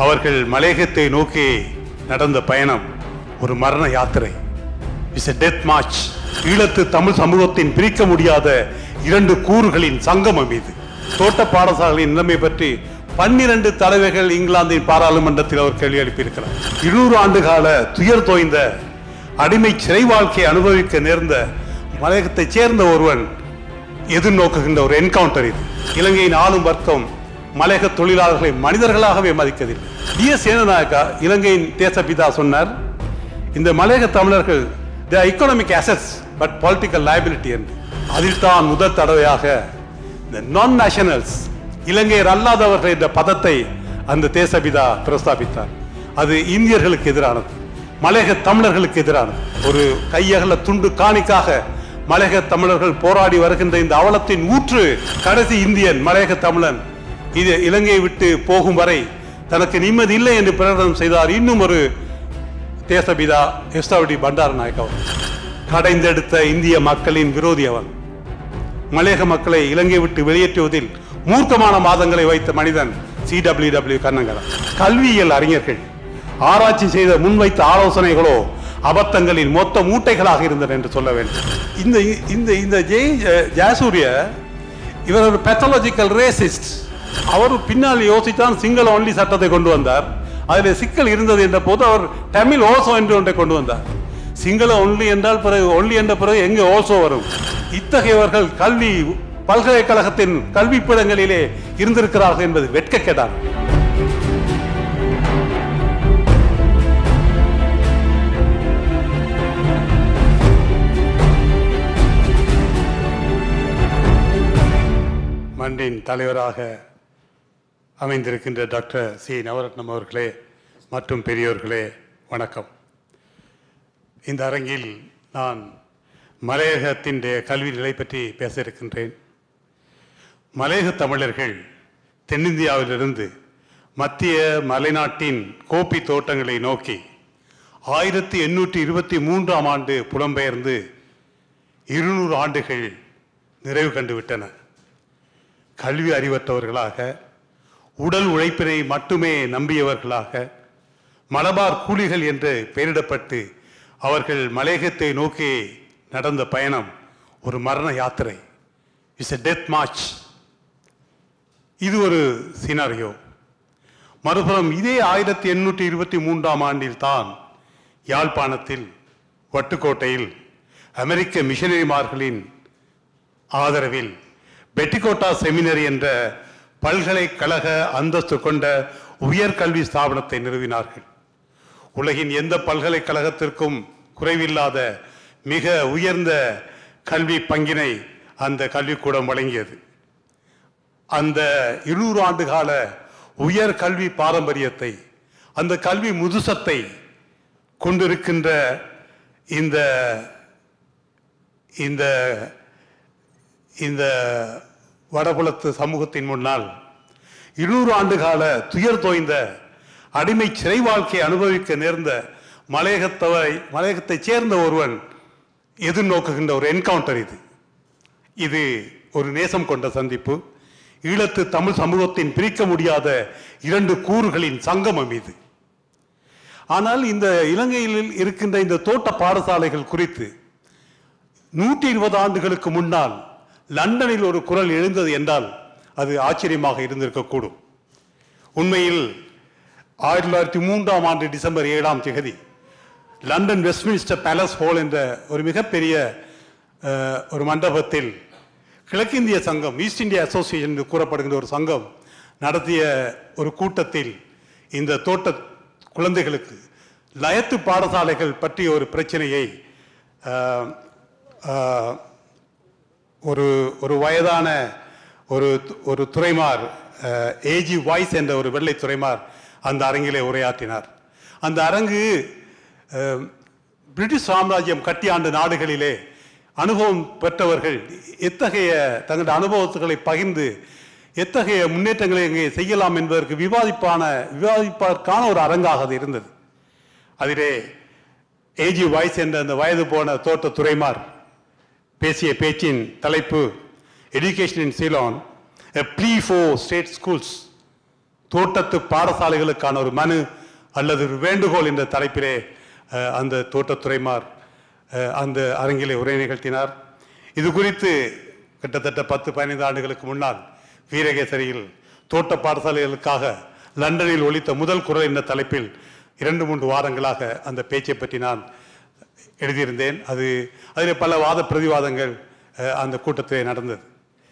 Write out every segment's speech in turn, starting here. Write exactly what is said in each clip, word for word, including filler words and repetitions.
அவர்கள் மலையகத்தை நோக்கி நடந்த பயணம் ஒரு மரண யாத்திரை. It's a death march. ஈழத்து தமிழ் சமூகத்தின் பிரிக்க முடியாத இரண்டு கூறுகளின் சங்கமம் இது. தோட்ட பாடசாலையின் நிலைமை பற்றி பன்னிரண்டு தலைவர்கள் இங்கிலாந்தின் பாராளுமன்றத்தில் அவர் கேள்வி எழுப்பியிருக்கிறார். இருநூறு ஆண்டு கால துயர் தோய்ந்த அடிமை சிறை வாழ்க்கையை அனுபவிக்க நேர்ந்த மலையகத்தைச் சேர்ந்த ஒருவன் எதிர்நோக்குகின்ற ஒரு என்கவுண்டர் இது. இலங்கையின் ஆளும் வர்க்கம் மலையக தொழிலாளர்களை மனிதர்களாகவே மதிக்கவில்லை. டி எஸ் சேனநாயக்கா, இலங்கையின் தேசப்பிதா, சொன்னார், இந்த மலையக தமிழர்கள் the economic assets but political liability என்று. அதில் தான் முதல் தடவையாக இந்த நான் நேஷனல்ஸ், இலங்கையர் அல்லாதவர்கள் என்ற பதத்தை அந்த தேசப்பிதா பிரஸ்தாபித்தார். அது இந்தியர்களுக்கு எதிரானது, மலையக தமிழர்களுக்கு எதிரானது. ஒரு கையகல துண்டு காணிக்காக மலையக தமிழர்கள் போராடி வருகின்ற இந்த அவலத்தின் ஊற்று கடைசி இந்தியன் மலையக தமிழன் இது இலங்கையை விட்டு போகும் வரை தனக்கு நிம்மதி இல்லை என்று பிரகடனம் செய்தார். இன்னும் ஒரு தேசபிதா எஸ்டாவடி பண்டாரநாயக்க கடைந்தெடுத்த இந்திய மக்களின் விரோதி அவன். மலையக மக்களை இலங்கை விட்டு வெளியேற்றுவதில் மூர்க்கமான வாதங்களை வைத்த மனிதன் சி டபிள்யூ டபிள்யூ கண்ணங்கரன். கல்வியியல் அறிஞர்கள் ஆராய்ச்சி செய்த முன்வைத்த ஆலோசனைகளோ அபத்தங்களின் மொத்த மூட்டைகளாக இருந்தன என்று சொல்ல வேண்டும். இந்த இந்த இந்த ஜெய் ஜெயசூரிய இவர் ஒரு பேத்தாலஜிக்கல் ரேசிஸ்ட். அவர் பின்னால் யோசித்தான் சிங்கள ஒன்லி சட்டத்தை கொண்டு வந்தார். அதில் சிக்கல் இருந்தது என்ற போது அவர் தமிழ் ஓசோ என்று ஒன்றை கொண்டு வந்தார். சிங்கள ஒன்லி என்றால் பிறகு ஒன்லி என்ற பிறகு எங்கே ஓசோ வரும்? இத்தகையவர்கள் கல்வி பல்கலைக்கழகத்தின் கல்விப்பிடங்களிலே இருந்திருக்கிறார்கள் என்பது வெட்கக்கேடான். மன்றின் தலைவராக அமைந்திருக்கின்ற டாக்டர் சி நவரத்னம் அவர்களே மற்றும் பெரியோர்களே வணக்கம். இந்த அரங்கில் நான் மலையகத்தின் கல்வி நிலை பற்றி பேச இருக்கின்றேன். மலையக தமிழர்கள் தென்னிந்தியாவிலிருந்து மத்திய மலைநாட்டின் கோப்பி தோட்டங்களை நோக்கி ஆயிரத்தி எண்ணூற்றி இருபத்தி மூன்றாம் ஆண்டு புலம்பெயர்ந்து இருநூறு ஆண்டுகள் நிறைவு கண்டுவிட்டன. கல்வி அறிவற்றவர்களாக, உடல் உழைப்பினை மட்டுமே நம்பியவர்களாக, மலபார் கூலிகள் என்று பெயரிடப்பட்டு அவர்கள் மலையகத்தை நோக்கி நடந்த பயணம் ஒரு மரண யாத்திரை. It's a death march. இது ஒரு சினாரியோ. மறுபுறம் இதே ஆயிரத்தி எண்ணூற்றி இருபத்தி மூன்றாம் ஆண்டில் தான் யாழ்ப்பாணத்தில் வட்டுக்கோட்டையில் அமெரிக்க மிஷனரிமார்களின் ஆதரவில் பெட்டிகோட்டா செமினரி என்ற பல்கலைக்கழக அந்தஸ்து கொண்ட உயர்கல்வி ஸ்தாபனத்தை நிறுவினார்கள். உலகின் எந்த பல்கலைக்கழகத்திற்கும் குறைவில்லாத மிக உயர்ந்த கல்வி பங்கினை அந்த கல்விக்கூடம் வழங்கியது. அந்த இருநூறு ஆண்டு கால உயர் கல்வி பாரம்பரியத்தை, அந்த கல்வி முதுசத்தை கொண்டிருக்கின்ற இந்த இந்த இந்த வடபுலத்து சமூகத்தின் முன்னால் இருநூறு ஆண்டு கால துயர் தோய்ந்த அடிமை சிறை வாழ்க்கையை அனுபவிக்க நேர்ந்த மலையகத்தவை மலையகத்தைச் சேர்ந்த ஒருவன் எதிர்நோக்குகின்ற ஒரு என்கவுண்டர் இது. இது ஒரு நேசம் கொண்ட சந்திப்பு. ஈழத்து தமிழ் சமூகத்தின் பிரிக்க முடியாத இரண்டு கூறுகளின் சங்கமம் இது. ஆனால் இந்த இலங்கையில் இருக்கின்ற இந்த தோட்ட பாடசாலைகள் குறித்து நூற்றி இருபது ஆண்டுகளுக்கு முன்னால் லண்டனில் ஒரு குரல் எழுந்தது என்றால் அது ஆச்சரியமாக இருந்திருக்கக்கூடும். உண்மையில் ஆயிரத்தி தொள்ளாயிரத்தி மூன்றாம் ஆண்டு டிசம்பர் ஏழாம் தேதி லண்டன் வெஸ்ட்மின்ஸ்டர் பேலஸ் ஹால் என்ற ஒரு மிகப்பெரிய ஒரு மண்டபத்தில் கிழக்கிந்திய சங்கம், ஈஸ்ட் இந்தியா அசோசியேஷன் என்று கூறப்படுகின்ற ஒரு சங்கம் நடத்திய ஒரு கூட்டத்தில் இந்த தோட்ட குழந்தைகளுக்கு லயத்து பாடசாலைகள் பற்றிய ஒரு பிரச்சனையை ஒரு ஒரு வயதான ஒரு ஒரு துறைமார், ஏஜி வாய்ஸ் என்ற ஒரு வெள்ளை துறைமார் அந்த அரங்கிலே உரையாற்றினார். அந்த அரங்கு பிரிட்டிஷ் சாம்ராஜ்யம் கட்டியாண்ட நாடுகளிலே அனுபவம் பெற்றவர்கள் எத்தகைய தங்களுடைய அனுபவத்துகளை பகிர்ந்து எத்தகைய முன்னேற்றங்களை இங்கே செய்யலாம் என்பதற்கு விவாதிப்பான விவாதிப்பதற்கான ஒரு அரங்காக அது இருந்தது. அதிலே ஏஜி வாய்ஸ் என்ற அந்த வயது போன தோட்ட துறைமார் பேசிய பேச்சின் தலைப்பு education in Ceylon, a plea for state schools தோட்டத்து பாடசாலைகளுக்கான ஒரு மனு அல்லது ஒரு வேண்டுகோள் என்ற தலைப்பிலே அந்த தோட்டத்துறைமார் அந்த அரங்கிலே உரை நிகழ்த்தினார். இது குறித்து கிட்டத்தட்ட பத்து பதினைந்து ஆண்டுகளுக்கு முன்னால் வீரகேசரியில் தோட்ட பாடசாலைகளுக்காக லண்டனில் ஒலித்த முதல் குரல் என்ற தலைப்பில் இரண்டு மூன்று வாரங்களாக அந்த பேச்சை பற்றி நான் எழுதியிருந்தேன். அது அதில் பல வாத பிரதிவாதங்கள் அந்த கூட்டத்தில் நடந்தது.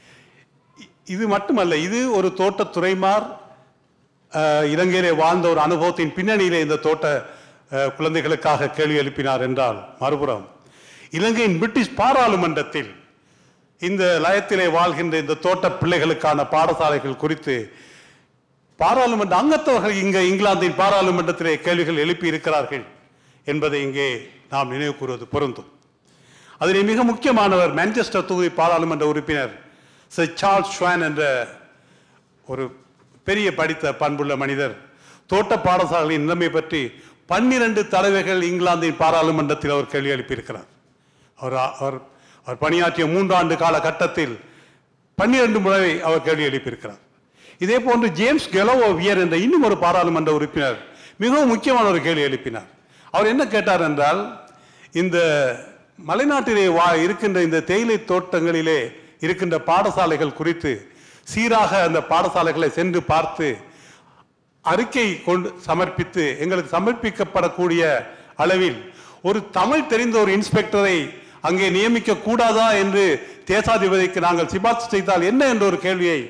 இது மட்டுமல்ல, இது ஒரு தோட்டத்துறைமார் இலங்கையிலே வாழ்ந்த ஒரு அனுபவத்தின் பின்னணியிலே இந்த தோட்ட குழந்தைகளுக்காக கேள்வி எழுப்பினார் என்றால், மறுபுறம் இலங்கையின் பிரிட்டிஷ் பாராளுமன்றத்தில் இந்த லயத்திலே வாழ்கின்ற இந்த தோட்ட பிள்ளைகளுக்கான பாடசாலைகள் குறித்து பாராளுமன்ற அங்கத்தவர்கள் இங்கே இங்கிலாந்தின் பாராளுமன்றத்திலே கேள்விகள் எழுப்பி இருக்கிறார்கள் என்பதை இங்கே நாம் நினைவு கூறுவது பொருந்தும். அதில் மிக முக்கியமானவர் மான்செஸ்டர் தொகுதி பாராளுமன்ற உறுப்பினர் சர் சார்ல்ஸ் ஷ்வான் என்ற ஒரு பெரிய படித்த பண்புள்ள மனிதர் தோட்ட பாடசாலையின் நிலைமை பற்றி பன்னிரண்டு தடவைகள் இங்கிலாந்தின் பாராளுமன்றத்தில் அவர் கேள்வி எழுப்பியிருக்கிறார். அவர் அவர் அவர் பணியாற்றிய மூன்றாண்டு கால கட்டத்தில் பன்னிரண்டு முறை அவர் கேள்வி எழுப்பியிருக்கிறார். இதே போன்று ஜேம்ஸ் கெலோவியர் என்ற இன்னும் ஒரு பாராளுமன்ற உறுப்பினர் மிகவும் முக்கியமான ஒரு கேள்வி எழுப்பினார். அவர் என்ன கேட்டார் என்றால், இந்த மலைநாட்டிலே வா இருக்கின்ற இந்த தேயிலை தோட்டங்களிலே இருக்கின்ற பாடசாலைகள் குறித்து சீராக அந்த பாடசாலைகளை சென்று பார்த்து அறிக்கை கொண்டு சமர்ப்பித்து எங்களுக்கு சமர்ப்பிக்கப்படக்கூடிய அளவில் ஒரு தமிழ் தெரிந்த ஒரு இன்ஸ்பெக்டரை அங்கே நியமிக்க கூடாதா என்று தேசாதிபதிக்கு நாங்கள் சிபார்சு செய்தால் என்ன என்ற ஒரு கேள்வியை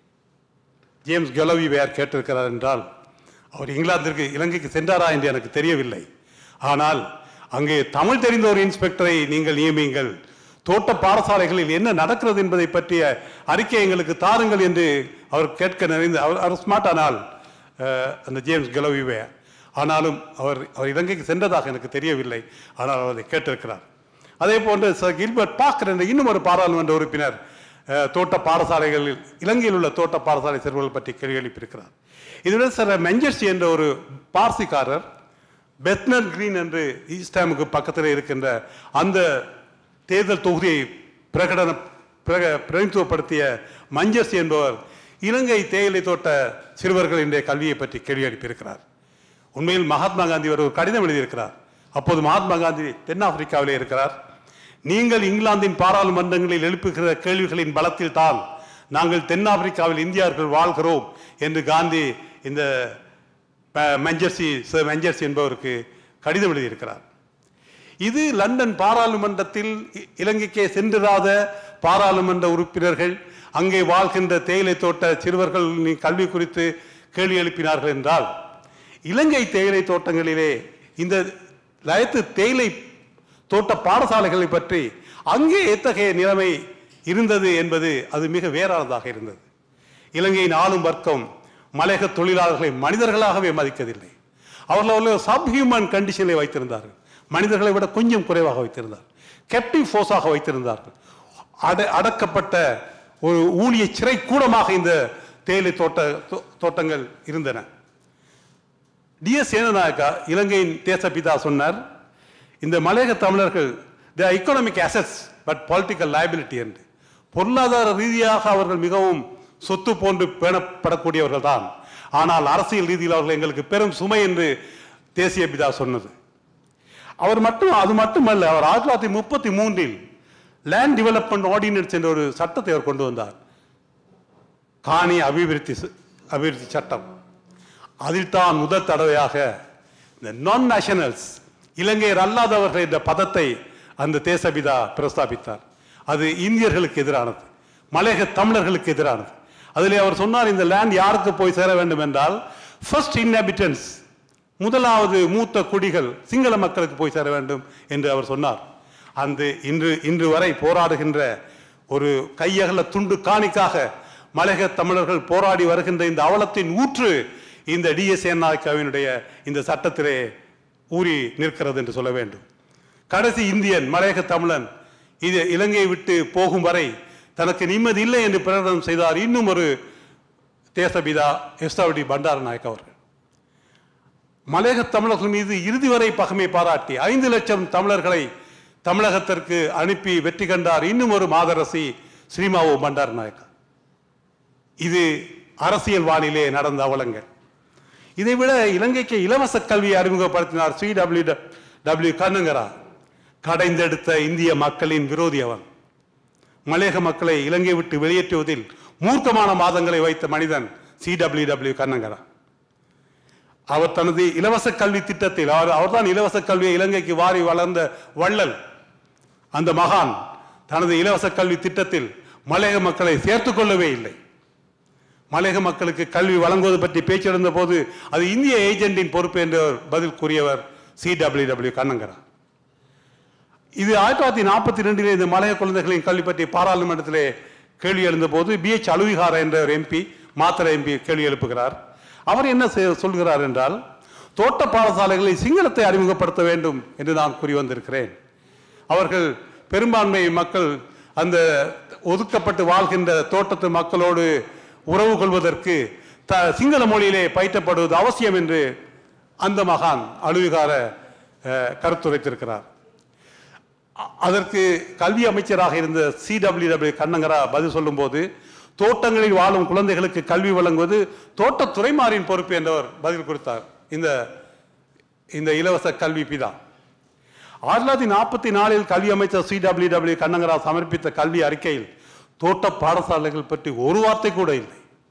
ஜேம்ஸ் கெலோவியர் கேட்டிருக்கிறார் என்றால், அவர் இங்கிலாந்திற்கு இலங்கைக்கு சென்றாரா என்று எனக்கு தெரியவில்லை. ஆனால் அங்கே தமிழ் தெரிந்த ஒரு இன்ஸ்பெக்டரை நீங்கள் நியமியுங்கள், தோட்ட பாடசாலைகளில் என்ன நடக்கிறது என்பதை பற்றிய அறிக்கை எங்களுக்கு தாருங்கள் என்று அவர் கேட்க நிறைந்து அவர் அவர் ஸ்மார்ட். ஆனால் அந்த ஜேம்ஸ் கெலோவியர் ஆனாலும் அவர் அவர் இலங்கைக்கு சென்றதாக எனக்கு தெரியவில்லை. ஆனால் அவர் அதை கேட்டிருக்கிறார். அதே போன்று சர் கில்பர்ட் பாக்கர் என்ற இன்னும் ஒரு பாராளுமன்ற உறுப்பினர் தோட்ட பாடசாலைகளில் இலங்கையில் உள்ள தோட்ட பாடசாலை சிறுவர்கள் பற்றி கேள்வி எழுப்பியிருக்கிறார். இதுடன் சார் மெஞ்சர்சி என்ற ஒரு பார்சிக்காரர் பெத்னர் கிரீன் என்று ஈஸ்டாமுக்கு பக்கத்தில் இருக்கின்ற அந்த தேர்தல் தொகுதியை பிரகடன பிரதிநிதித்துவப்படுத்திய மஞ்சர்சி என்பவர் இலங்கை தேயிலை தோட்ட சிறுவர்கள் என்ற கல்வியை பற்றி கேள்வி எழுப்பியிருக்கிறார். உண்மையில் மகாத்மா காந்தி ஒரு கடிதம் எழுதியிருக்கிறார். அப்போது மகாத்மா காந்தி தென்னாப்பிரிக்காவிலே இருக்கிறார். நீங்கள் இங்கிலாந்தின் பாராளுமன்றங்களில் எழுப்புகிற கேள்விகளின் பலத்தில் தான் நாங்கள் தென்னாப்பிரிக்காவில் இந்தியர்கள் வாழ்கிறோம் என்று காந்தி இந்த மெஞ்சர்சி சர் மெஞ்சர்சி என்பவருக்கு கடிதம் எழுதியிருக்கிறார். இது லண்டன் பாராளுமன்றத்தில் இலங்கைக்கே சென்றிராத பாராளுமன்ற உறுப்பினர்கள் அங்கே வாழ்கின்ற தேயிலை தோட்ட சிறுவர்கள் கல்வி குறித்து கேள்வி எழுப்பினார்கள் என்றால், இலங்கை தேயிலை தோட்டங்களிலே இந்த லயத்து தேயிலை தோட்ட பாடசாலைகளை பற்றி அங்கே எத்தகைய நிலைமை இருந்தது என்பது அது மிக வேறானதாக இருந்தது. இலங்கையின் ஆளும் வர்க்கம் மலையக தொழிலாளர்களை மனிதர்களாகவே மதிக்கவில்லை. அவர்கள் சப்ஹியூமன் கண்டிஷனில் வைத்திருந்தார்கள். மனிதர்களை விட கொஞ்சம் குறைவாக வைத்திருந்தார். கேப்டிவ் ஃபோர்ஸாக வைத்திருந்தார்கள். அட அடக்கப்பட்ட ஒரு ஊழிய சிறை கூடமாக இந்த தேயிலை தோட்ட தோட்டங்கள் இருந்தன. டி எஸ் சேனநாயக்கா இலங்கையின் தேசப்பிதா சொன்னார், இந்த மலையக தமிழர்கள் the economic assets but political liability என்று. பொருளாதார ரீதியாக அவர்கள் மிகவும் சொத்து போன்று பேணப்படக்கூடியவர்கள் தான், ஆனால் அரசியல் ரீதியில் அவர்கள் எங்களுக்கு பெரும் சுமை என்று தேசிய பிதா சொன்னது. அவர் மட்டும் அது மட்டுமல்ல, அவர் ஆயிரத்தி தொள்ளாயிரத்தி முப்பத்தி மூன்றில் லேண்ட் டெவலப்மெண்ட் ஆர்டினன்ஸ் என்ற ஒரு சட்டத்தை அவர் கொண்டு வந்தார், காணி அபிவிருத்தி அபிவிருத்தி சட்டம். அதில் தான் முதல் தடவையாக இந்த நான் நேஷனல்ஸ் இலங்கையர் அல்லாதவர்கள் என்ற பதத்தை அந்த தேசபிதா பிரஸ்தாபித்தார். அது இந்தியர்களுக்கு எதிரானது, மலையக தமிழர்களுக்கு எதிரானது. அதில் அவர் சொன்னார், இந்த லேண்ட் யாருக்கு போய் சேர வேண்டும் என்றால் ஃபர்ஸ்ட் இன்ஹாபிட்டன்ஸ், முதலாவது மூத்த குடிகள் சிங்கள மக்களுக்கு போய் சேர வேண்டும் என்று அவர் சொன்னார். அந்த இன்று இன்று வரை போராடுகின்ற ஒரு கையகல துண்டு காணிக்காக மலையக தமிழர்கள் போராடி வருகின்ற இந்த அவலத்தின் ஊற்று இந்த டி எஸ் சேனநாயக்காவினுடைய இந்த சட்டத்திலே ஊறி நிற்கிறது என்று சொல்ல வேண்டும். கடைசி இந்தியன் மலையக தமிழன் இது இலங்கையை விட்டு போகும் வரை தனக்கு நிம்மதி இல்லை என்று பிரகடனம் செய்தார் இன்னும் ஒரு தேசபிதா எஸ்டாவடி பண்டார நாயக் அவர்கள். மலையக தமிழர்கள் மீது இறுதி வரை பகைமை பாராட்டி ஐந்து லட்சம் தமிழர்களை தமிழகத்திற்கு அனுப்பி வெற்றி கண்டார் இன்னும் ஒரு மாதரசி ஸ்ரீமாவோ பண்டார நாயக்கா. இது அரசியல் வானிலே நடந்த அவலங்கள். இதைவிட இலங்கைக்கு இலவச கல்வியை அறிமுகப்படுத்தினார் சி டபிள்யூ டபிள்யூ கண்ணங்கரா. கடைந்தெடுத்த இந்திய மக்களின் விரோதி அவன். மலையக மக்களை இலங்கை விட்டு வெளியேற்றுவதில் மூர்க்கமான வாதங்களை வைத்த மனிதன் சி டபிள்யூ டபிள்யூ கண்ணங்கரா. அவர் தனது இலவச கல்வி திட்டத்தில் அவர் அவர்தான் இலவச கல்வியை இலங்கைக்கு வாரி வளர்ந்த வள்ளல். அந்த மகான் தனது இலவச கல்வி திட்டத்தில் மலையக மக்களை சேர்த்துக் கொள்ளவே இல்லை. மலையக மக்களுக்கு கல்வி வழங்குவது பற்றி பேச்செடுத்த போது அது இந்திய ஏஜென்டின் பொறுப்பு என்று பதில் கூறியவர் சி டபிள்யூ டபிள்யூ கண்ணங்கரா. இது ஆயிரத்தி தொள்ளாயிரத்தி நாற்பத்தி ரெண்டிலே இந்த மலையக குழந்தைகளின் கல்வி பற்றி பாராளுமன்றத்திலே கேள்வி எழுந்த போது பி எச் அலுவிகார என்ற ஒரு எம்பி மாத்திர எம்பி கேள்வி எழுப்புகிறார். அவர் என்ன சொல்கிறார் என்றால், தோட்ட பாடசாலைகளில் சிங்களத்தை அறிமுகப்படுத்த வேண்டும் என்று நான் கூறி வந்திருக்கிறேன். அவர்கள் பெரும்பான்மை மக்கள் அந்த ஒதுக்கப்பட்டு வாழ்கின்ற தோட்டத்து மக்களோடு உறவு கொள்வதற்கு த சிங்கள மொழியிலே பயிற்றப்படுவது அவசியம் என்று அந்த மகான் அலுவிகார கருத்துரைத்திருக்கிறார். அதற்கு கல்வி அமைச்சராக இருந்த சி டபிள்யூ டபிள்யூ கண்ணங்கரா பதில் சொல்லும் போது, தோட்டங்களில் வாழும் குழந்தைகளுக்கு கல்வி வழங்குவது தோட்ட துறைமாரின் பொறுப்பு என்றவர் பதில் கொடுத்தார். இந்த இந்த இலவச கல்வி பிதா ஆயிரத்தி தொள்ளாயிரத்தி நாற்பத்தி நாலில் கல்வி அமைச்சர் சி டபிள்யூ டபிள்யூ கண்ணங்கரா சமர்ப்பித்த கல்வி அறிக்கையில் தோட்ட பாடசாலைகள் பற்றி ஒரு வார்த்தை கூட இல்லை.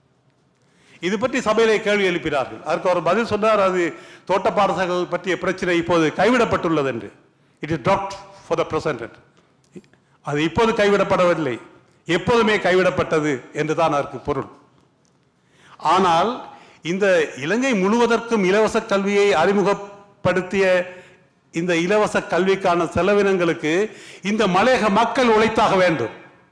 இது பற்றி சபையிலே கேள்வி எழுப்பினார்கள். அதற்கு அவர் பதில் சொன்னார், அது தோட்ட பாடசாலைகள் பற்றிய பிரச்சனை இப்போது கைவிடப்பட்டுள்ளது என்று. It is dropped for the present. அது இப்போது கைவிடப்படவில்லை, எப்போதுமே கைவிடப்பட்டது என்றுதான் அதற்கு பொருள். ஆனால் இந்த இலங்கை முழுவதற்கும் இலவச கல்வியை அறிமுகப்படுத்திய இந்த இலவச கல்விக்கான செலவினங்களுக்கு இந்த மலையக மக்கள் உழைத்தாக வேண்டும்.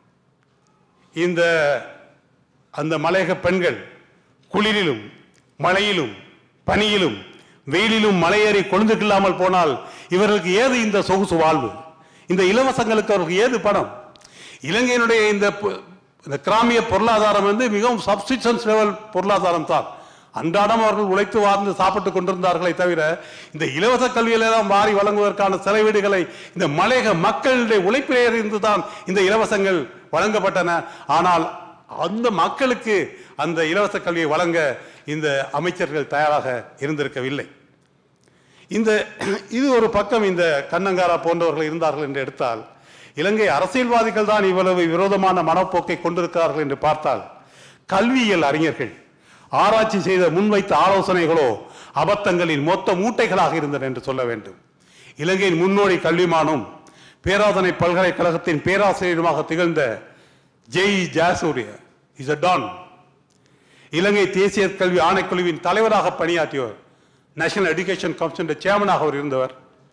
இந்த அந்த மலையக பெண்கள் குளிரிலும் மழையிலும் பனியிலும் வெயிலிலும் மலையேறி கொழுந்து கில்லாமல் போனால் இவர்களுக்கு ஏது இந்த சொகுசு வாழ்வு? இந்த இலவசங்களுக்கு அவருக்கு ஏது பணம்? இலங்கையினுடைய இந்த கிராமிய பொருளாதாரம் வந்து மிகவும் சப்சிஸ்டன்ஸ் லெவல் பொருளாதாரம் தான். அன்றாடம் அவர்கள் உழைத்து வாழ்ந்து சாப்பிட்டு கொண்டிருந்தார்களே தவிர இந்த இலவச கல்வியிலாம் வாரி வழங்குவதற்கான செலவீடுகளை இந்த மலையக மக்களுடைய உழைப்பிலே இருந்து தான் இந்த இலவசங்கள் வழங்கப்பட்டன. ஆனால் அந்த மக்களுக்கு அந்த இலவச கல்வியை வழங்க இந்த அமைச்சர்கள் தயாராக இருந்திருக்கவில்லை. இந்த இது ஒரு பக்கம் இந்த கண்ணங்காரா போன்றவர்கள் இருந்தார்கள் என்று எடுத்தால், இலங்கை அரசியல்வாதிகள் தான் இவ்வளவு விரோதமான மனப்போக்கை கொண்டிருக்கிறார்கள் என்று பார்த்தால், கல்வியியல் அறிஞர்கள் ஆராய்ச்சி செய்த முன்வைத்த ஆலோசனைகளோ அபத்தங்களின் மொத்த மூட்டைகளாக இருந்தன என்று சொல்ல வேண்டும். இலங்கையின் முன்னோடி கல்விமானும் பேராதனை பல்கலைக்கழகத்தின் பேராசிரியருமாக திகழ்ந்த Jayasuriya is a don. இலங்கை தேசிய கல்வி ஆணைக்குழுவின் தலைவராக பணியாற்றியவர், நேஷனல் எஜுகேஷன் கமிஷன் சேர்மனாக அவர் இருந்தவர்.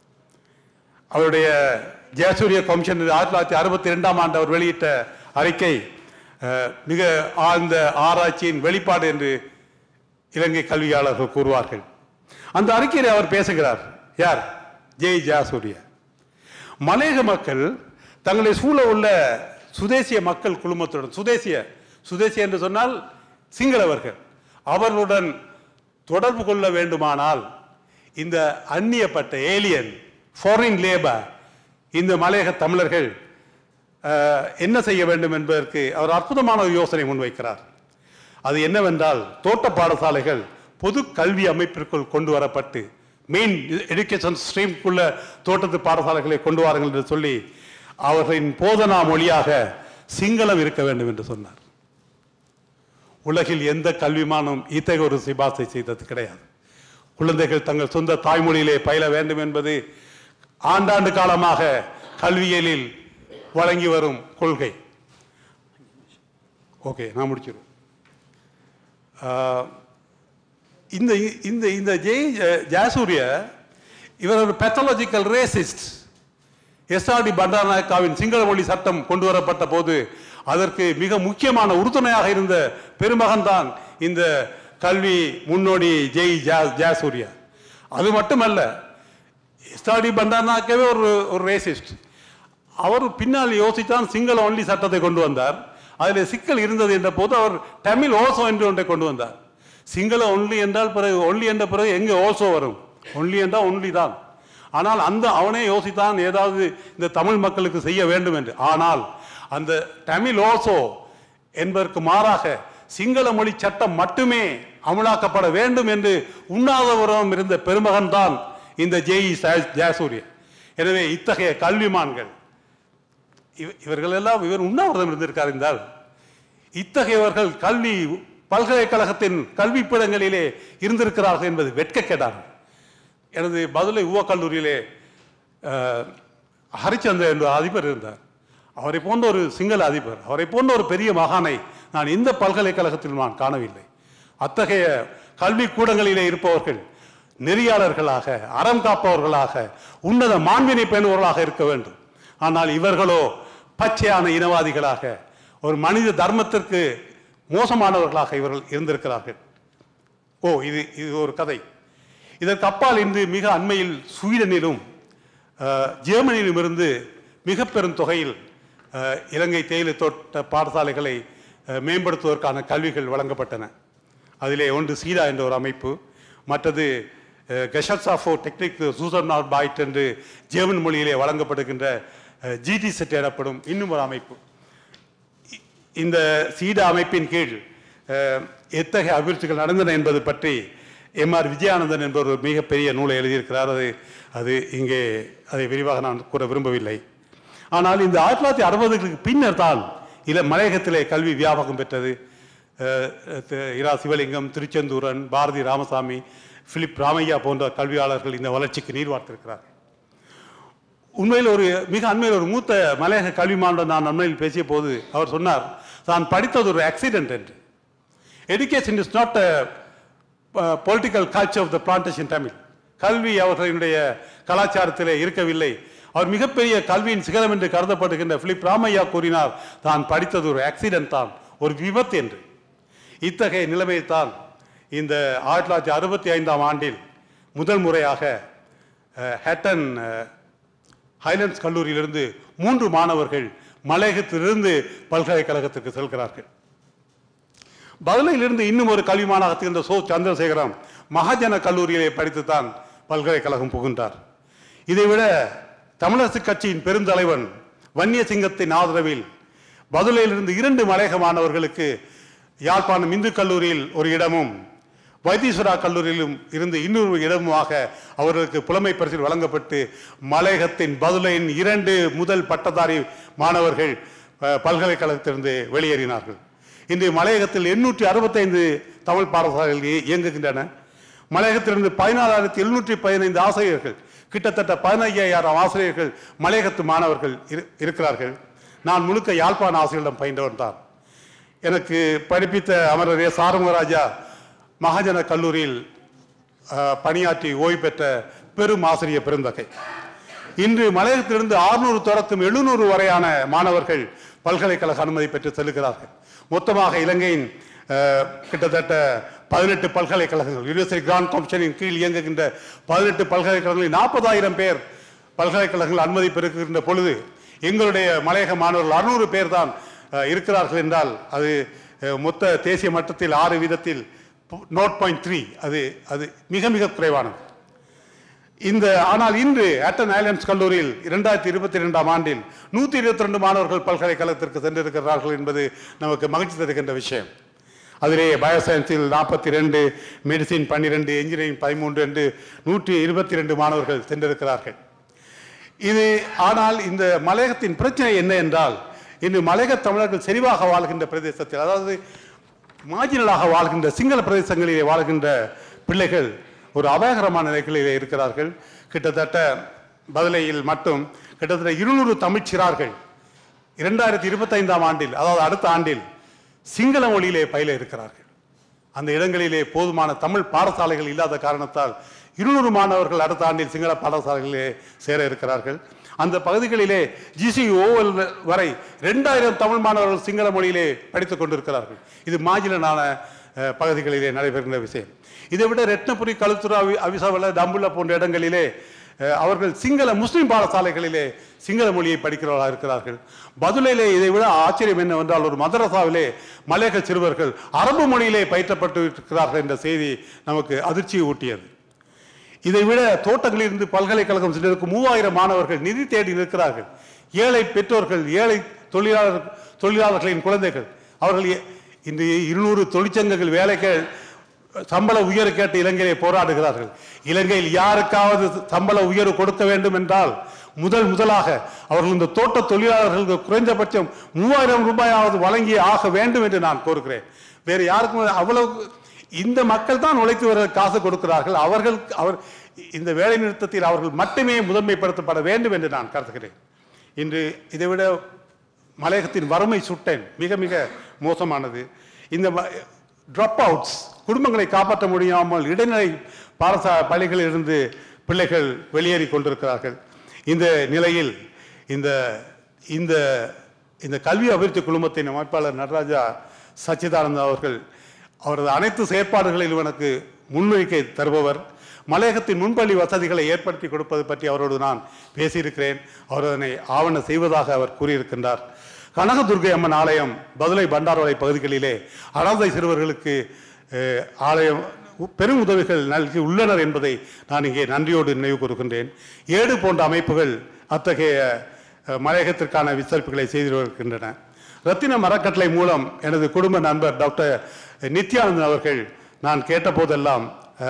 அவருடைய ஜெயசூரிய கமிஷன் ஆயிரத்தி தொள்ளாயிரத்தி அறுபத்தி ரெண்டாம் ஆண்டு அவர் வெளியிட்ட அறிக்கை மிக ஆழ்ந்த ஆராய்ச்சியின் வெளிப்பாடு என்று இலங்கை கல்வியாளர்கள் கூறுவார்கள். அந்த அறிக்கையில் அவர் பேசுகிறார். யார்? ஜெய் ஜெயசூரிய. மலையக மக்கள் தங்களை சூழ உள்ள சுதேசிய மக்கள் குழுமத்துடன், சுதேசிய சுதேசிய என்று சொன்னால் சிங்களவர்கள், அவர்களுடன் தொடர்பு கொள்ள வேண்டுமானால் இந்த அந்நியப்பட்ட ஏலியன் ஃபாரின் லேபர் இந்த மலையக தமிழர்கள் என்ன செய்ய வேண்டும் என்பதற்கு அவர் அற்புதமான ஒரு யோசனை முன்வைக்கிறார். அது என்னவென்றால், தோட்ட பாடசாலைகள் பொது கல்வி அமைப்பிற்குள் கொண்டு வரப்பட்டு மெயின் எஜுகேஷன் ஸ்ட்ரீம்குள்ள தோட்டத்து பாடசாலைகளை கொண்டு வாருங்கள் என்று சொல்லி அவர்களின் போதனா மொழியாக சிங்களம் இருக்க வேண்டும் என்று சொன்னார். உலகில் எந்த கல்விமானும் இத்தகைய ஒரு சிபார்சை செய்தது கிடையாது. குழந்தைகள் தங்கள் சொந்த தாய்மொழியிலே பயில வேண்டும் என்பது ஆண்டாண்டு காலமாக கல்வியலில் வழங்கி வரும் கொள்கை. ஓகே, நான் முடிச்சிருவேன். இந்த இந்த இந்த ஜெய் ஜாசூரிய இவர் ஒரு பேத்தாலஜிக்கல் ரேசிஸ்ட். எஸ்ஆர்டி பண்டாரநாயக்காவின் சிங்கள மொழி சட்டம் கொண்டு வரப்பட்ட போது அதற்கு மிக முக்கியமான உறுதுணையாக இருந்த பெருமகன் தான் இந்த கல்வி முன்னோடி ஜெய் ஜாசூரிய. அது மட்டுமல்ல, எஸ்ஆர்டி பண்டாரநாயக்கவே ஒரு ஒரு ரேசிஸ்ட். அவர் பின்னால் யோசித்தான் சிங்கள ஒன்லி சட்டத்தை கொண்டு வந்தார். அதில் சிக்கல் இருந்தது என்ற போது அவர் தமிழ் ஓசோ என்று ஒன்றை கொண்டு வந்தார். சிங்கள ஒன்லி என்றால் பிறகு ஒன்லி என்ற பிறகு எங்கே ஓசோ வரும்? ஒன்லி என்றால் ஒன்லி தான். ஆனால் அந்த அவனே யோசித்தான் ஏதாவது இந்த தமிழ் மக்களுக்கு செய்ய வேண்டும் என்று. ஆனால் அந்த தமிழ் ஓசோ என்பதற்கு மாறாக சிங்கள மொழி சட்டம் மட்டுமே அமலாக்கப்பட வேண்டும் என்று உண்ணாதவரம் இருந்த பெருமகன் தான் இந்த ஜேஇ ஜெயசூரிய. எனவே இத்தகைய கல்விமான்கள் இவர்கள் எல்லாம் இவர் உண்ணாவிரதம் இருந்திருக்கார் என்றால் இத்தகையவர்கள் கல்வி பல்கலைக்கழகத்தின் கல்வி பீடங்களிலே இருந்திருக்கிறார்கள் என்பது வெட்கக்கேடாகும். எனது பதுளை உவ கல்லூரியிலே ஹரிச்சந்திரன் என்ற அதிபர் இருந்தார். அவரை போன்ற ஒரு சிங்கள அதிபர், அவரை போன்ற ஒரு பெரிய மகானை நான் இந்த பல்கலைக்கழகத்தில் நான் காணவில்லை. அத்தகைய கல்வி கூடங்களிலே இருப்பவர்கள் நெறியாளர்களாக, அறம் காப்பவர்களாக, உன்னத மாண்பினை பேணுபவர்களாக இருக்க வேண்டும். ஆனால் இவர்களோ பச்சையான இனவாதிகளாக, ஒரு மனித தர்மத்திற்கு மோசமானவர்களாக இவர்கள் இருந்திருக்கிறார்கள். ஓ, இது இது ஒரு கதை. இதற்கு அப்பால் இன்று மிக அண்மையில் ஸ்வீடனிலும் ஜெர்மனியிலும் இருந்து மிக பெரும் தொகையில் இலங்கை தேயிலை தோட்ட பாடசாலைகளை மேம்படுத்துவதற்கான கல்விகள் வழங்கப்பட்டன. அதிலே ஒன்று சீடா என்ற ஒரு அமைப்பு, மற்றது கெஷட்ஸா ஃபார் டெக்னிக் சூசர்னார் பாய்ட் என்று ஜெர்மன் மொழியிலே வழங்கப்படுகின்ற ஜிடி செட் எனப்படும் இன்னும் ஒரு அமைப்பு. இந்த சீடா அமைப்பின் கீழ் எத்தகைய அபிவிருத்திகள் நடந்தன என்பது பற்றி எம் ஆர் விஜயானந்தன் என்பவர் ஒரு மிகப்பெரிய நூலை எழுதியிருக்கிறார். அது அது இங்கே அதை விரிவாக நான் கூற விரும்பவில்லை. ஆனால் இந்த ஆயிரத்தி தொள்ளாயிரத்தி அறுபதுகளுக்கு பின்னர் தான் இல மலையகத்திலே கல்வி வியாபகம் பெற்றது. இரா சிவலிங்கம், திருச்செந்தூரன், பாரதி ராமசாமி, பிலிப் ராமையா போன்ற கல்வியாளர்கள் இந்த வளர்ச்சிக்கு நீர் வார்த்திருக்கிறார்கள். உண்மையில் ஒரு மிக அண்மையில் ஒரு மூத்த மலையக கல்வி மாணவன் நான் அண்மையில் பேசிய போது அவர் சொன்னார், தான் படித்தது ஒரு ஆக்சிடென்ட் என்று. Education is not a political culture of the plantation Tamil. கல்வி அவர்களுடைய கலாச்சாரத்திலே இருக்கவில்லை. அவர் மிகப்பெரிய கல்வியின் சிகரம் என்று கருதப்படுகின்ற பிலிப் ராமையா கூறினார், தான் படித்தது ஒரு ஆக்சிடென்ட் தான், ஒரு விபத்து என்று. இத்தகைய நிலைமைத்தான் இந்த ஆயிரத்தி தொள்ளாயிரத்தி அறுபத்தி ஐந்தாம் ஆண்டில் முதல் முறையாக ஹேட்டன் ஹைலண்ட்ஸ் கல்லூரியிலிருந்து மூன்று மாணவர்கள் மலையகத்திலிருந்து பல்கலைக்கழகத்திற்கு செல்கிறார்கள். பதுளையிலிருந்து இன்னும் ஒரு கல்வி மாணவர்கள் என்ற சோ சந்திரசேகரம் மகாஜன கல்லூரியிலே படித்துத்தான் பல்கலைக்கழகம் புகின்றார். இதைவிட தமிழரசு கட்சியின் பெருந்தலைவன் வன்னியசிங்கத்தின் ஆதரவில் பதுளையிலிருந்து இரண்டு மலையக மாணவர்களுக்கு யாழ்ப்பாணம் இந்து கல்லூரியில் ஒரு இடமும் வைத்தீஸ்வரா கல்லூரியிலும் இருந்து இன்னொரு இடமுமாக அவர்களுக்கு புலமை பரிசில் வழங்கப்பட்டு மலையகத்தின் பதுளையின் இரண்டு முதல் பட்டதாரி மாணவர்கள் பல்கலைக்கழகத்திலிருந்து வெளியேறினார்கள். இன்று மலையகத்தில் எண்ணூற்றி அறுபத்தைந்து தமிழ் பாடசாலைகள் இயங்குகின்றன. மலையகத்திலிருந்து பதினாலாயிரத்தி எழுநூற்றி பதினைந்து ஆசிரியர்கள், கிட்டத்தட்ட பதினையாயிரம் ஆசிரியர்கள் மலையகத்து மாணவர்கள் இருக்கிறார்கள். நான் முழுக்க யாழ்ப்பாண ஆசிரியரிடம் பயின்றவன் தான். எனக்கு படிப்பித்த அமரரே சாரங்கராஜா மகாஜன கல்லூரியில் பணியாற்றி ஓய்வு பெற்ற பெரும் ஆசிரியர் பெருந்தகை. இன்று மலையகத்திலிருந்து அறுநூறு தொடக்கம் எழுநூறு வரையான மாணவர்கள் பல்கலைக்கழக அனுமதி பெற்று செல்கிறார்கள். மொத்தமாக இலங்கையின் கிட்டத்தட்ட பதினெட்டு பல்கலைக்கழகங்கள், யூனிவர்சிட்டி கிராண்ட் கமிஷனின் கீழ் இயங்குகின்ற பதினெட்டு பல்கலைக்கழகங்களில் நாற்பதாயிரம் பேர் பல்கலைக்கழகங்கள் அனுமதி பெறுகின்ற பொழுது எங்களுடைய மலையக மாணவர்கள் அறுநூறு பேர் தான் இருக்கிறார்கள் என்றால் அது மொத்த தேசிய மட்டத்தில் ஆறு வீதத்தில் நோட் பாயிண்ட் த்ரீ அது அது மிக மிக குறைவானது. இந்த ஆனால் இன்று ஹேட்டன் ஹைலண்ட்ஸ் கல்லூரியில் இரண்டாயிரத்தி இருபத்தி இரண்டாம் ஆண்டில் நூற்றி இருபத்தி ரெண்டு மாணவர்கள் பல்கலைக்கழகத்திற்கு சென்றிருக்கிறார்கள் என்பது நமக்கு மகிழ்ச்சி தருகின்ற விஷயம். அதிலே பயோசயின்ஸில் நாற்பத்தி ரெண்டு, மெடிசின் பன்னிரெண்டு, இன்ஜினியரிங் பதிமூன்று என்று நூற்றி இருபத்தி ரெண்டு மாணவர்கள் சென்றிருக்கிறார்கள். இது ஆனால் இந்த மலையகத்தின் பிரச்சனை என்ன என்றால், இன்று மலையக தமிழர்கள் செறிவாக வாழ்கின்ற பிரதேசத்தில், அதாவது மார்ஜினலாக வாழ்கின்ற சிங்கள பிரதேசங்களிலே வாழ்கின்ற பிள்ளைகள் ஒரு அபாயகரமான நிலைகளிலே இருக்கிறார்கள். கிட்டத்தட்ட பதுளையில் மட்டும் கிட்டத்தட்ட இருநூறு தமிழ் சிறார்கள் இரண்டாயிரத்தி இருபத்தி ஐந்தாம் ஆண்டில், அதாவது அடுத்த ஆண்டில் சிங்கள மொழியிலே பயில இருக்கிறார்கள். அந்த இடங்களிலே போதுமான தமிழ் பாடசாலைகள் இல்லாத காரணத்தால் இருநூறு மாணவர்கள் அடுத்த ஆண்டில் சிங்கள பாடசாலைகளிலே சேர இருக்கிறார்கள். அந்த பகுதிகளிலே ஜிசிஓஎல் வரை ரெண்டாயிரம் தமிழ் மாணவர்கள் சிங்கள மொழியிலே படித்துக் கொண்டிருக்கிறார்கள். இது மாஜிலனான பகுதிகளிலே நடைபெறுகின்ற விஷயம். இதை விட ரெட்னபுரி, களுத்துரா, அவிசாவல, டம்புள்ள போன்ற இடங்களிலே அவர்கள் சிங்கள முஸ்லிம் பாடசாலைகளிலே சிங்கள மொழியை படிக்கிறவர்களாக இருக்கிறார்கள். பதுளையிலே இதை விட ஆச்சரியம் என்னவென்றால், ஒரு மதரசாவிலே மலையக சிறுவர்கள் அரபு மொழியிலே பயிற்றப்பட்டு இருக்கிறார்கள் என்ற செய்தி நமக்கு அதிர்ச்சியை ஊட்டியது. இதை விட தோட்டங்களிலிருந்து பல்கலைக்கழகம் சென்றிருக்கும் மூவாயிரம் மாணவர்கள் நிதி தேடி இருக்கிறார்கள். ஏழை பெற்றோர்கள், ஏழை தொழிலாளர் தொழிலாளர்களின் குழந்தைகள், அவர்கள் இன்று இருநூறு தொழிற்சங்கங்கள் வேலைக்கு சம்பள உயர்வு கேட்டு இலங்கையிலே போராடுகிறார்கள். இலங்கையில் யாருக்காவது சம்பள உயர்வு கொடுக்க வேண்டும் என்றால் முதல் முதலாக அவர்கள் இந்த தோட்ட தொழிலாளர்களுக்கு குறைந்தபட்சம் மூவாயிரம் ரூபாயாவது வழங்கி ஆக வேண்டும் என்று நான் கோருகிறேன். வேறு யாருக்கும் அவ்வளவு இந்த மக்கள் தான் உழைத்து வர காசு கொடுக்கிறார்கள். அவர்கள் அவர் இந்த வேலை நிறுத்தத்தில் அவர்கள் மட்டுமே முதன்மைப்படுத்தப்பட வேண்டும் என்று நான் கருதுகிறேன். இன்று இதைவிட மலையகத்தின் வறுமை சுட்டேன் மிக மிக மோசமானது. இந்த ட்ராப் அவுட்ஸ் குடும்பங்களை காப்பாற்ற முடியாமல் இடைநிலை பாடசா பள்ளிகளில் இருந்து பிள்ளைகள் வெளியேறி கொண்டிருக்கிறார்கள். இந்த நிலையில் இந்த இந்த இந்த கல்வி அபிவிருத்தி குழுமத்தின் அமைப்பாளர் நடராஜா சச்சிதானந்தா அவர்கள் அவரது அனைத்து செயற்பாடுகளிலும் எனக்கு முன்வைக்க தருபவர். மலையகத்தின் முன்பள்ளி வசதிகளை ஏற்படுத்தி கொடுப்பது பற்றி அவரோடு நான் பேசியிருக்கிறேன். அவர் அதனை ஆவண செய்வதாக அவர் கூறியிருக்கின்றார். கனகதுர்கை அம்மன் ஆலயம் பதுளை பண்டாரவளை பகுதிகளிலே அனாதை சிறுவர்களுக்கு ஆலயம் பெரும் உதவிகள் நல்கி உள்ளனர் என்பதை நான் இங்கே நன்றியோடு நினைவு கூறுகின்றேன். ஏடு போன்ற அமைப்புகள் அத்தகைய மலையகத்திற்கான விசாரிப்புகளை செய்து வருகின்றன. ரத்தின மரக்கட்டளை மூலம் எனது குடும்ப நண்பர் டாக்டர் நித்யானந்தன் அவர்கள் நான் கேட்ட போதெல்லாம்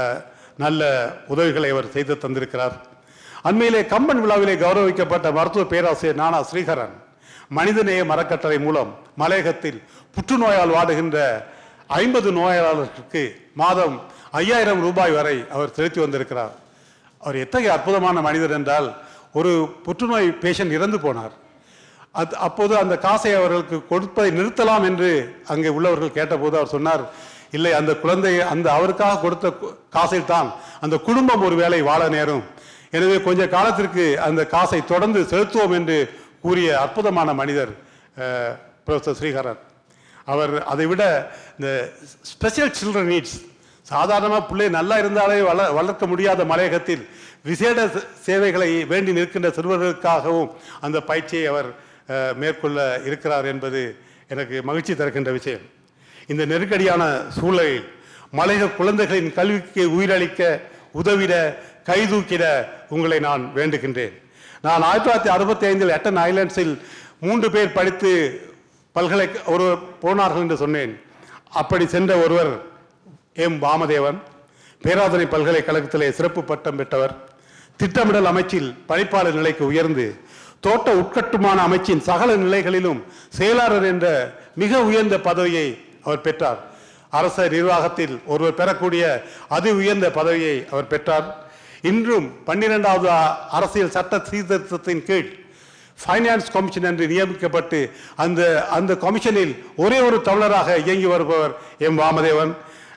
நல்ல உதவிகளை அவர் செய்து தந்திருக்கிறார். அண்மையிலே கம்பன் விழாவிலே கௌரவிக்கப்பட்ட மருத்துவ பேராசிரியர் நானா ஸ்ரீகரன் மனிதநேய மரக்கட்டளை மூலம் மலையகத்தில் புற்றுநோயால் வாடுகின்ற ஐம்பது நோயாளர்களுக்கு மாதம் ஐயாயிரம் ரூபாய் வரை அவர் செலுத்தி வந்திருக்கிறார். அவர் எத்தகைய அற்புதமான மனிதர் என்றால், ஒரு புற்றுநோய் பேஷண்ட் இறந்து போனார். அது அப்போது அந்த காசை அவர்களுக்கு கொடுப்பதை நிறுத்தலாம் என்று அங்கே உள்ளவர்கள் கேட்டபோது அவர் சொன்னார், இல்லை, அந்த குழந்தை அந்த அவருக்காக கொடுத்த காசில் தான் அந்த குடும்பம் ஒரு வேளை வாழ நேரும், எனவே கொஞ்ச காலத்திற்கு அந்த காசை தொடர்ந்து செலுத்துவோம் என்று கூறிய அற்புதமான மனிதர் ப்ரொஃபசர் ஸ்ரீகரன். அவர் அதை விட இந்த ஸ்பெஷல் சில்ட்ரன் நீட்ஸ், சாதாரணமாக பிள்ளை நல்லா இருந்தாலே வள வளர்க்க முடியாத மலையகத்தில் விசேட சேவைகளை வேண்டி நிற்கின்ற சிறுவர்களுக்காகவும் அந்த பயிற்சியை அவர் மேற்கொள்ள இருக்கிறார் என்பது எனக்கு மகிழ்ச்சி தருகின்ற விஷயம். இந்த நெருக்கடியான சூழலில் மலையக குழந்தைகளின் கல்விக்கு உயிரளிக்க உதவிட கைதூக்கிட உங்களை நான் வேண்டுகின்றேன். நான் ஆயிரத்தி தொள்ளாயிரத்தி அறுபத்தி ஐந்தில் எட்டன் ஐலாண்ட்ஸில் மூன்று பேர் படித்து பல்கலை ஒருவர் போனார்கள் என்று சொன்னேன். அப்படி சென்ற ஒருவர் எம் வாமதேவன், பேராதனை பல்கலைக்கழகத்திலே சிறப்பு பட்டம் பெற்றவர். திட்டமிடல் அமைச்சில் பணிப்பாளர் நிலைக்கு உயர்ந்து தோட்ட உட்கட்டுமான அமைச்சின் சகல நிலைகளிலும் செயலாளர் என்ற மிக உயர்ந்த பதவியை அவர் பெற்றார். அரச நிர்வாகத்தில் ஒருவர் பெறக்கூடிய அதி உயர்ந்த பதவியை அவர் பெற்றார். இன்றும் பன்னிரெண்டாவது அரசியல் சட்ட சீர்திருத்தத்தின் கீழ் ஃபைனான்ஸ் கமிஷன் என்று நியமிக்கப்பட்டு அந்த அந்த கமிஷனில் ஒரே ஒரு தமிழராக இயங்கி வருபவர் எம் வாமதேவன்.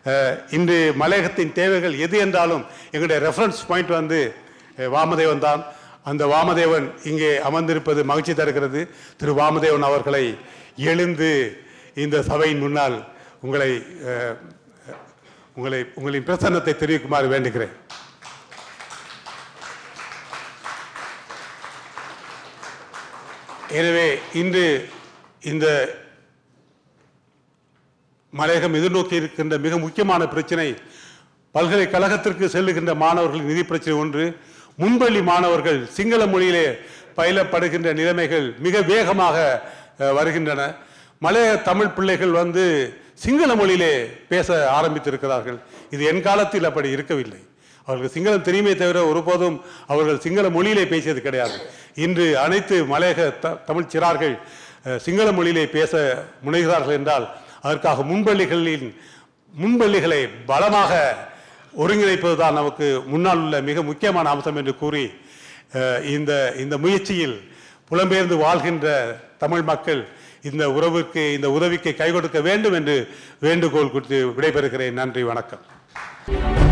இன்று மலையகத்தின் தேவைகள் எது என்றாலும் எங்களுடைய ரெஃபரன்ஸ் பாயிண்ட் வந்து வாமதேவன் தான். அந்த வாமதேவன் இங்கே அமர்ந்திருப்பது மகிழ்ச்சி தருகிறது. திரு வாமதேவன் அவர்களை எழுந்து இந்த சபையின் முன்னால் உங்களை உங்களை உங்களின் பிரசன்னத்தை தெரிவிக்குமாறு வேண்டுகிறேன். எனவே இன்று இந்த மலையகம் எதிர்நோக்கி இருக்கின்ற மிக முக்கியமான பிரச்சனை பல்கலைக்கழகத்திற்கு செல்லுகின்ற மாணவர்களின் நிதி பிரச்சனை ஒன்று. முன்பள்ளி மாணவர்கள் சிங்கள மொழியிலே பயிலப்படுகின்ற நிலைமைகள் மிக வேகமாக வருகின்றன. மலைய தமிழ் பிள்ளைகள் வந்து சிங்கள மொழியிலே பேச ஆரம்பித்திருக்கிறார்கள். இது என் காலத்தில் அப்படி இருக்கவில்லை. அவர்கள் சிங்களம் தெரியுமே தவிர ஒருபோதும் அவர்கள் சிங்கள மொழியிலே பேசியது கிடையாது. இன்று அனைத்து மலையக த தமிழ் சிறார்கள் சிங்கள மொழியிலே பேச முனைகிறார்கள் என்றால் அதற்காக முன்பள்ளிகளின் முன்பள்ளிகளை பலமாக ஒருங்கிணைப்பது தான் நமக்கு முன்னால் உள்ள மிக முக்கியமான அம்சம் என்று கூறி இந்த இந்த முயற்சியில் புலம்பெயர்ந்து வாழ்கின்ற தமிழ் மக்கள் இந்த உறவுக்கு இந்த உதவிக்கு கை கொடுக்க வேண்டும் என்று வேண்டுகோள் கொடுத்து விடைபெறுகிறேன். நன்றி, வணக்கம்.